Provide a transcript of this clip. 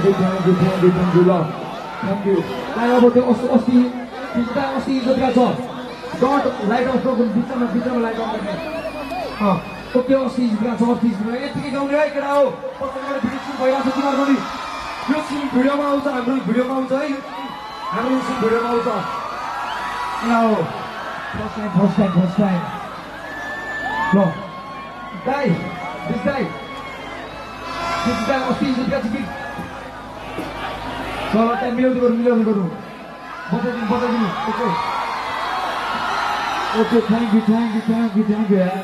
you ल thank you अब त्यो अस्ति जतिका छ डट लाइट अफ बिचमा लाइट अफ गर्ने ओके अस्ति जतिका छ यतिकै गाउने है केटा हो भिडियो सुट भइरहेको छ तिमीहरूको नि यो सिन भिडियोमा आउँछ हाम्रो भिडियोमा आउँछ है हाम्रो सिन भिडियोमा आउँछ हो फर्स्ट टाइम ल दाइ अस्ति जतिका चाहिँ चल त्यहाँ मिलाउने गरौँ बताइदिनु ओके थ्याङ्क यू यार